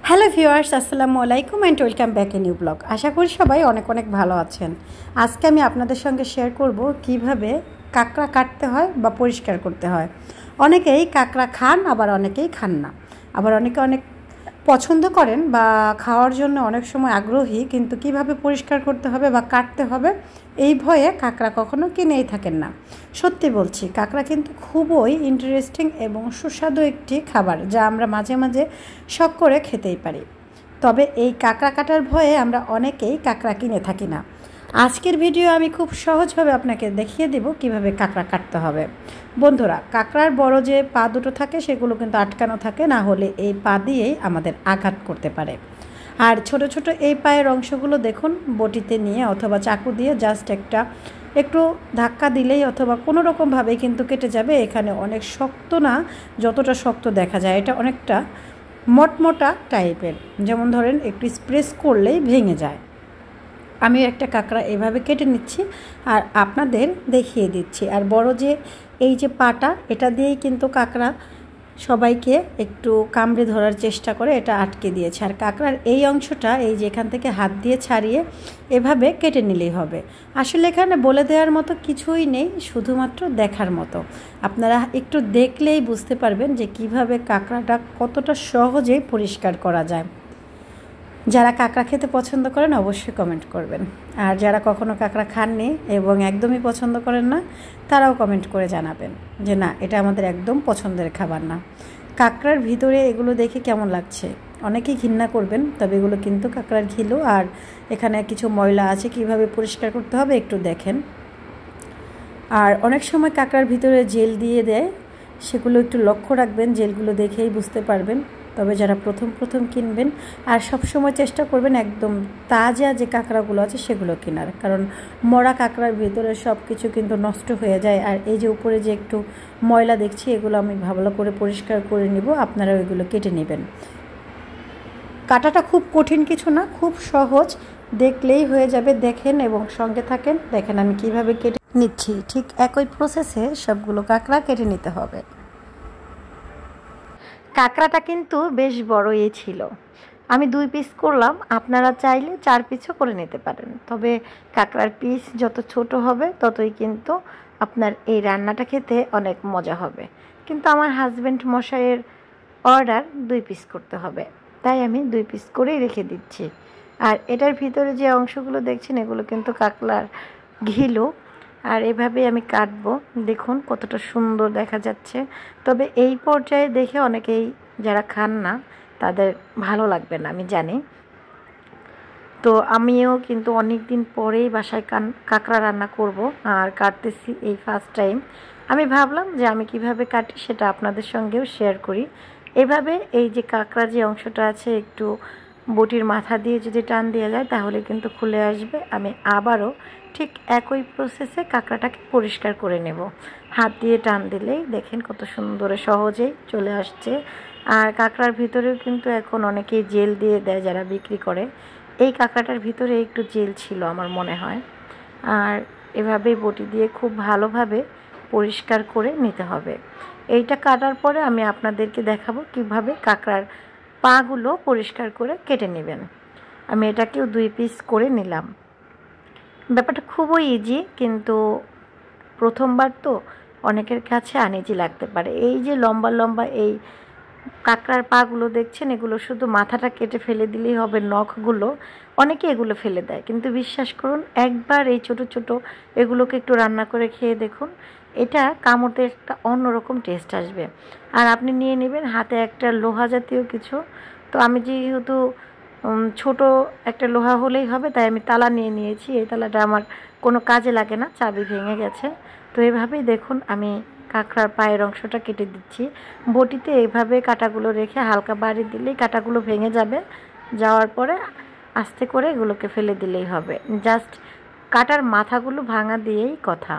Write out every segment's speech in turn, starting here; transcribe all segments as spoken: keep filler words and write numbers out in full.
Hello viewers, আসসালামু আলাইকুম and welcome back a new blog. আশা করি সবাই অনেক অনেক ভালো আছেন। আজকে আমি আপনাদের সঙ্গে শেয়ার করব কিভাবে কাঁকড়া কাটতে হয় বা পরিষ্কার করতে হয়। অনেকেই কাঁকড়া খান, আবার অনেকেই খান না, আবার অনেকে অনেক পছন্দ করেন বা খাওয়ার জন্য অনেক সময় আগ্রহী, কিন্তু কিভাবে পরিষ্কার করতে হবে বা কাটতে হবে এই ভয়ে কাঁকড়া কখনো কিনেই থাকেন না। সত্যি বলছি, কাঁকড়া কিন্তু খুবই ইন্টারেস্টিং এবং সুস্বাদু একটি খাবার, যা আমরা মাঝে মাঝে শখ করে খেতেই পারি। তবে এই কাঁকড়া কাটার ভয়ে আমরা অনেকেই কাঁকড়া কিনে থাকি না। আজকের ভিডিও আমি খুব সহজভাবে আপনাকে দেখিয়ে দেব কিভাবে কাঁকড়া কাটতে হবে। বন্ধুরা, কাঁকড়ার বড় যে পা দুটো থাকে সেগুলো কিন্তু আটকানো থাকে, না হলে এই পা দিয়েই আমাদের আঘাত করতে পারে। আর ছোট ছোট এই পায়ের অংশগুলো দেখুন, বটিতে নিয়ে অথবা চাকু দিয়ে জাস্ট একটা একটু ধাক্কা দিলেই অথবা কোনো রকমভাবেই কিন্তু কেটে যাবে। এখানে অনেক শক্ত না, যতটা শক্ত দেখা যায় এটা অনেকটা মটমোটা টাইপের, যেমন ধরেন একটু স্প্রেস করলেই ভেঙে যায়। আমি একটা কাঁকড়া এভাবে কেটে নিচ্ছি আর আপনাদের দেখিয়ে দিচ্ছি। আর বড় যে এই যে পাটা, এটা দিয়েই কিন্তু কাঁকড়া সবাইকে একটু কামড়ে ধরার চেষ্টা করে, এটা আটকে দিয়েছে। আর কাঁকড়ার এই অংশটা এই যে এখান থেকে হাত দিয়ে ছাড়িয়ে এভাবে কেটে নিলেই হবে। আসলে এখানে বলে দেওয়ার মতো কিছুই নেই, শুধুমাত্র দেখার মতো। আপনারা একটু দেখলেই বুঝতে পারবেন যে কিভাবে কাঁকড়াটা কতটা সহজেই পরিষ্কার করা যায়। যারা কাঁকড়া খেতে পছন্দ করেন অবশ্যই কমেন্ট করবেন, আর যারা কখনো কাঁকড়া খাননি এবং একদমই পছন্দ করেন না তারাও কমেন্ট করে জানাবেন যে না, এটা আমাদের একদম পছন্দের খাবার না। কাঁকড়ার ভিতরে এগুলো দেখে কেমন লাগছে অনেকেই ঘৃণা করবেন, তবে এগুলো কিন্তু কাঁকড়ার ঘিলু। আর এখানে কিছু ময়লা আছে, কিভাবে পরিষ্কার করতে হবে একটু দেখেন। আর অনেক সময় কাঁকড়ার ভিতরে জেল দিয়ে দেয়, সেগুলো একটু লক্ষ্য রাখবেন, জেলগুলো দেখেই বুঝতে পারবেন। তবে যারা প্রথম প্রথম কিনবেন, আর সব সময় চেষ্টা করবেন একদম তাজা যে কাঁকড়াগুলো আছে সেগুলো কেনার, কারণ মরা কাঁকড়ার ভিতরে সব কিছু কিন্তু নষ্ট হয়ে যায়। আর এই যে উপরে যে একটু ময়লা দেখছি, এগুলো আমি ভালো করে পরিষ্কার করে নিব, আপনারা ওইগুলো কেটে নেবেন। কাটাটা খুব কঠিন কিছু না, খুব সহজ, দেখলেই হয়ে যাবে। দেখেন এবং সঙ্গে থাকেন, দেখেন আমি কিভাবে কেটে নিচ্ছি। ঠিক একই প্রসেসে সবগুলো কাঁকড়া কেটে নিতে হবে। কাঁকড়াটা কিন্তু বেশ বড়ই ছিল, আমি দুই পিস করলাম, আপনারা চাইলে চার পিসও করে নিতে পারেন। তবে কাঁকড়ার পিস যত ছোট হবে ততই কিন্তু আপনার এই রান্নাটা খেতে অনেক মজা হবে। কিন্তু আমার হাজব্যান্ড মশাইয়ের অর্ডার দুই পিস করতে হবে, তাই আমি দুই পিস করেই রেখে দিচ্ছি। আর এটার ভিতরে যে অংশগুলো দেখছেন এগুলো কিন্তু কাঁকড়ার ঘিলু। আর এভাবেই আমি কাটবো, দেখুন কতটা সুন্দর দেখা যাচ্ছে। তবে এই পর্যায়ে দেখে অনেকেই যারা খান না তাদের ভালো লাগবে না, আমি জানি। তো আমিও কিন্তু অনেক দিন পরেই বাসায় কান কাঁকড়া রান্না করব, আর কাটতেছি এই ফার্স্ট টাইম। আমি ভাবলাম যে আমি কিভাবে কাটি সেটা আপনাদের সঙ্গেও শেয়ার করি। এভাবে এই যে কাঁকড়া যে অংশটা আছে, একটু বটির মাথা দিয়ে যদি টান দেওয়া যায় তাহলে কিন্তু খুলে আসবে। আমি আবারও ঠিক একই প্রসেসে কাঁকড়াটাকে পরিষ্কার করে নেব। হাত দিয়ে টান দিলেই দেখেন কত সুন্দর সহজেই চলে আসছে। আর কাঁকড়ার ভিতরেও কিন্তু এখন অনেকেই জেল দিয়ে দেয় যারা বিক্রি করে। এই কাঁকড়াটার ভিতরে একটু জেল ছিল আমার মনে হয়। আর এভাবেই বটি দিয়ে খুব ভালোভাবে পরিষ্কার করে নিতে হবে। এইটা কাটার পরে আমি আপনাদেরকে দেখাবো কিভাবে কাঁকড়ার পাগুলো পরিষ্কার করে কেটে নেবেন। আমি এটাকেও দুই পিস করে নিলাম। ব্যাপারটা খুবই ইজি, কিন্তু প্রথমবার তো অনেকের কাছে আনইজি লাগতে পারে। এই যে লম্বা লম্বা এই কাঁকড়ার পাগুলো দেখছেন, এগুলো শুধু মাথাটা কেটে ফেলে দিলেই হবে, নখগুলো অনেকে এগুলো ফেলে দেয়। কিন্তু বিশ্বাস করুন, একবার এই ছোট ছোট এগুলোকে একটু রান্না করে খেয়ে দেখুন, এটা কামড়তে একটা অন্যরকম টেস্ট আসবে। আর আপনি নিয়ে নেবেন হাতে একটা লোহা জাতীয় কিছু। তো আমি যেহেতু ছোট একটা লোহা হলেই হবে, তাই আমি তালা নিয়ে নিয়েছি। এই তালাটা আমার কোনো কাজে লাগে না, চাবি ভেঙে গেছে। তো এইভাবেই দেখুন আমি কাঁকড়ার পায়ের অংশটা কেটে দিচ্ছি। বটিতে এইভাবে কাঁটাগুলো রেখে হালকা বাড়ি দিলেই কাঁটাগুলো ভেঙে যাবে। যাওয়ার পরে আস্তে করে এগুলোকে ফেলে দিলেই হবে। জাস্ট কাঁটার মাথাগুলো ভাঙা দিয়েই কথা।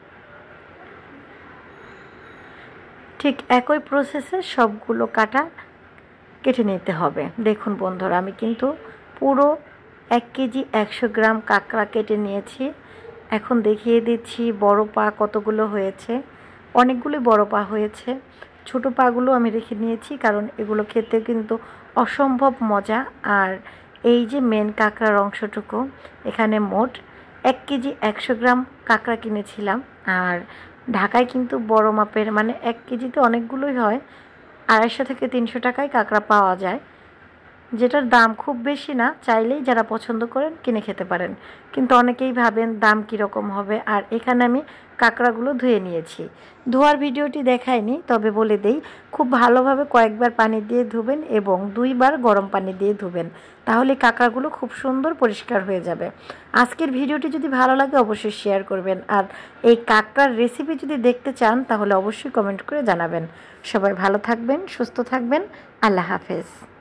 ঠিক একই প্রসেসে সবগুলো কাঁটা কেটে নিতে হবে। দেখুন বন্ধুরা, আমি কিন্তু পুরো এক কেজি একশো গ্রাম কাঁকড়া কেটে নিয়েছি। এখন দেখিয়ে দিচ্ছি বড় পা কতগুলো হয়েছে। অনেকগুলো বড় পা হয়েছে, ছোটো পাগুলো আমি রেখে নিয়েছি, কারণ এগুলো খেতে কিন্তু অসম্ভব মজা। আর এই যে মেন কাঁকড়ার অংশটুকু, এখানে মোট এক কেজি একশো গ্রাম কাঁকড়া কিনেছিলাম। আর ঢাকায় কিন্তু বড় মাপের, মানে এক কেজিতে অনেকগুলোই হয়, আড়াইশো থেকে তিনশো টাকায় কাঁকড়া পাওয়া যায়, যেটার দাম খুব বেশি না। চাইলেই যারা পছন্দ করেন কিনে খেতে পারেন, কিন্তু অনেকেই ভাবেন দাম কীরকম হবে। আর এখানে আমি কাঁকড়াগুলো ধুয়ে নিয়েছি। ধোয়ার ভিডিওটি দেখাইনি, তবে বলে দেই, খুব ভালোভাবে কয়েকবার পানি দিয়ে ধুবেন এবং দুইবার গরম পানি দিয়ে ধুবেন, তাহলে কাঁকড়াগুলো খুব সুন্দর পরিষ্কার হয়ে যাবে। আজকের ভিডিওটি যদি ভালো লাগে অবশ্যই শেয়ার করবেন, আর এই কাঁকড়ার রেসিপি যদি দেখতে চান তাহলে অবশ্যই কমেন্ট করে জানাবেন। সবাই ভালো থাকবেন, সুস্থ থাকবেন। আল্লাহ হাফেজ।